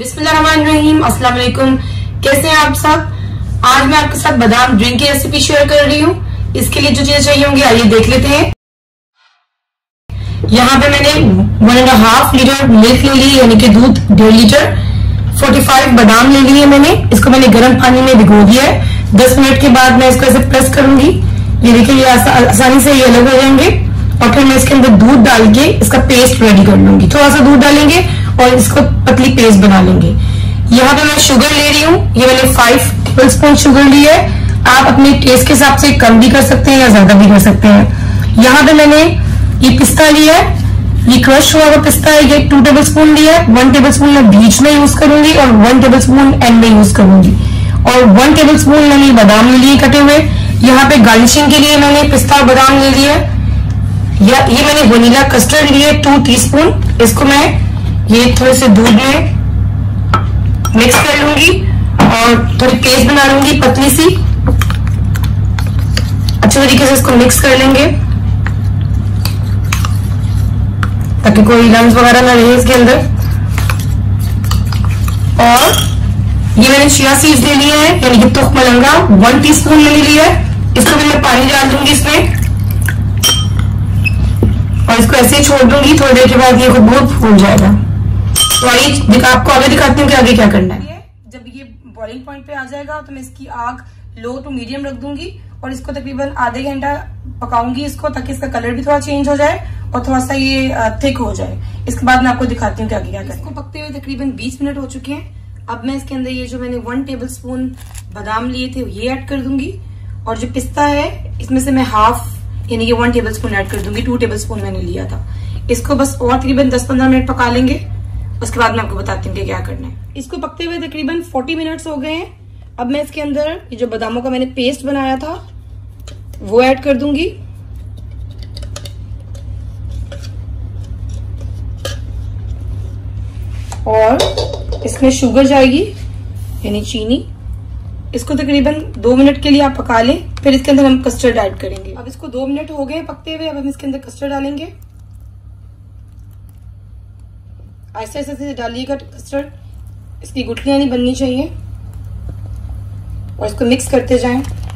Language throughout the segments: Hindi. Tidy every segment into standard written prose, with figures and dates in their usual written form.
बिस्मिल्लाहिर्रहमानिर्रहीम, अस्सलाम वालेकुम। कैसे हैं आप सब? आज मैं आपके साथ बादाम ड्रिंक की रेसिपी शेयर कर रही हूँ। इसके लिए जो चीजें चाहिए होंगी आइए देख लेते हैं। यहाँ पे मैंने 1.5 लीटर मिल्क ले ली, यानी कि दूध 1.5 लीटर। 45 बादाम ले लिए मैंने। इसको मैंने गर्म पानी में भिगो दिया है। 10 मिनट के बाद मैं इसको ऐसे प्रेस करूंगी। ये देखिए, ये आसानी से ये अलग हो जाएंगे। और फिर मैं इसके अंदर दूध डाल के इसका पेस्ट रेडी कर लूंगी। थोड़ा सा दूध डालेंगे और इसको पतली पेस्ट बना लेंगे। यहाँ पे मैं शुगर ले रही हूँ। ये मैंने 5 टेबल स्पून शुगर ली है। आप अपने टेस्ट के हिसाब से कम भी कर सकते हैं या ज्यादा भी कर सकते हैं। यहाँ पे मैंने ये पिस्ता लिया है। ये क्रश हुआ हुआ पिस्ता है। ये 2 टेबल स्पून लिया है। 1 टेबल स्पून मैं बीच में यूज करूंगी और 1 टेबल स्पून एंड में यूज करूंगी। और 1 टेबल स्पून मैंने बादाम ले लिए कटे हुए। यहाँ पे गार्निशिंग के लिए मैंने पिस्ता और बादाम ले लिया। ये मैंने वनीला कस्टर्ड लिए 2 टीस्पून। इसको मैं ये थोड़े से दूध में मिक्स कर लूंगी और थोड़ी पेस्ट बना लूंगी पतली सी। अच्छे तरीके से इसको मिक्स कर लेंगे ताकि कोई लम्स वगैरह ना रहे इसके अंदर। और ये मैंने चिया सीड्स ले लिए हैं, यानी कि तुख मलंगा 1 टीस्पून मैंने लिया है। इसको भी मैं पानी डाल दूंगी इसमें और इसको ऐसे ही छोड़ दूंगी। थोड़ी देर के बाद ये बहुत फूल जाएगा। तो आइए आपको आगे दिखाती हूँ कि आगे क्या करना है। जब ये बॉइलिंग पॉइंट पे आ जाएगा तो मैं इसकी आग लो टू मीडियम रख दूंगी और इसको तकरीबन आधे घंटा पकाऊंगी इसको, ताकि इसका कलर भी थोड़ा चेंज हो जाए और थोड़ा सा ये थिक हो जाए। इसके बाद मैं आपको दिखाती हूँ कि आगे क्या करना है। इसको पकते हुए तकरीबन 20 मिनट हो चुके हैं। अब मैं इसके अंदर ये जो मैंने 1 टेबल स्पून बादाम लिए थे ये ऐड कर दूंगी। और जो पिस्ता है इसमें से मैं हाफ, यानी कि 1 टेबल स्पून ऐड कर दूंगी। 2 टेबल स्पून मैंने लिया था। इसको बस और तकरीबन 10-15 मिनट पका लेंगे। उसके बाद मैं आपको बताती हूँ कि क्या करना है। इसको पकते हुए तकरीबन 40 मिनट्स हो गए हैं। अब मैं इसके अंदर ये जो बादामों का मैंने पेस्ट बनाया था वो ऐड कर दूंगी। और इसमें शुगर जाएगी, यानी चीनी। इसको तकरीबन 2 मिनट के लिए आप पका लें। फिर इसके अंदर हम कस्टर्ड ऐड करेंगे। अब इसको 2 मिनट हो गए पकते हुए। अब हम इसके अंदर कस्टर्ड डालेंगे। ऐसे ऐसे डालिएगा कस्टर्ड, इसकी गुठलियां नहीं बननी चाहिए। और इसको मिक्स करते जाएं।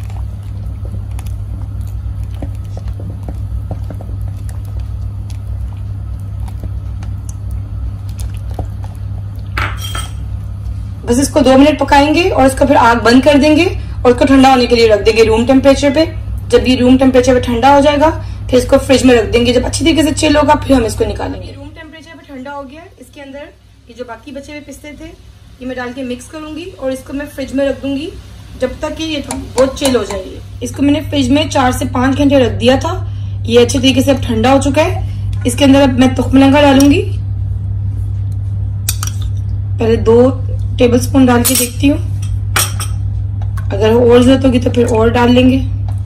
बस इसको 2 मिनट पकाएंगे और इसको फिर आग बंद कर देंगे और इसको ठंडा होने के लिए रख देंगे रूम टेम्परेचर पे। जब ये रूम टेम्परेचर पे ठंडा हो जाएगा फिर इसको फ्रिज में रख देंगे। जब अच्छी तरीके से चिल होगा फिर हम इसको निकालेंगे। रूम टेम्परेचर पे ठंडा हो गया। इसके अंदर ये जो बाकी बचे हुए पिस्ते थे ये मैं डाल के मिक्स करूंगी और इसको मैं फ्रिज में रख दूंगी जब तक कि ये बहुत चिल हो जाएगी। इसको मैंने फ्रिज में 4 से 5 घंटे रख दिया था। ये अच्छे तरीके से अब ठंडा हो चुका है। इसके अंदर अब मैं तुख मलंगा डालूंगी। पहले 2 टेबल स्पून डाल के देखती हूँ, अगर और जरूरत होगी तो फिर और डाल लेंगे।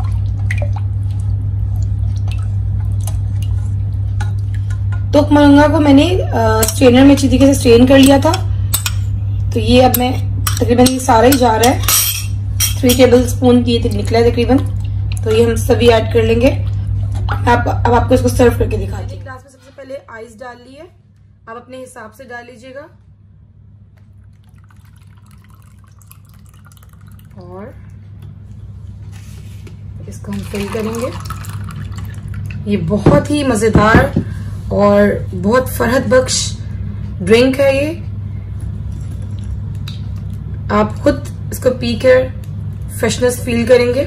तुख मलंगा को मैंने स्ट्रेनर में अच्छी तरीके से स्ट्रेन कर लिया था। तो ये अब मैं तकरीबन ये सारा ही जा रहा है। 3 टेबल स्पून ये निकला है तकरीबन। तो ये हम सभी ऐड कर लेंगे। अब आपको इसको सर्व करके दिखाती हूँ। ग्लास में सबसे पहले आइस डाल ली है। आप अपने हिसाब से डाल लीजिएगा। और इसको हम फिल करेंगे। ये बहुत ही मजेदार और बहुत फरहत बख्श ड्रिंक है। ये आप खुद इसको पीकर फ्रेशनेस फील करेंगे।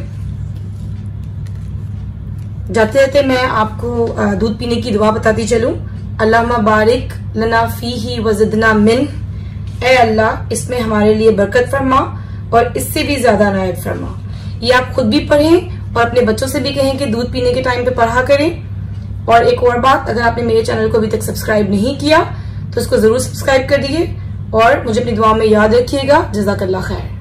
जाते जाते मैं आपको दूध पीने की दुआ बताती चलूं। अल्लाहुम्मा बारिक लना फीही वज़िदना मिन। ऐ अल्लाह, इसमें हमारे लिए बरकत फरमा और इससे भी ज्यादा इनायत फरमा। ये आप खुद भी पढ़ें और अपने बच्चों से भी कहें कि दूध पीने के टाइम पे पढ़ा करें। और एक और बात, अगर आपने मेरे चैनल को अभी तक सब्सक्राइब नहीं किया तो इसको जरूर सब्सक्राइब कर दीजिए और मुझे अपनी दुआ में याद रखिएगा। जज़ाकल्लाह खैर।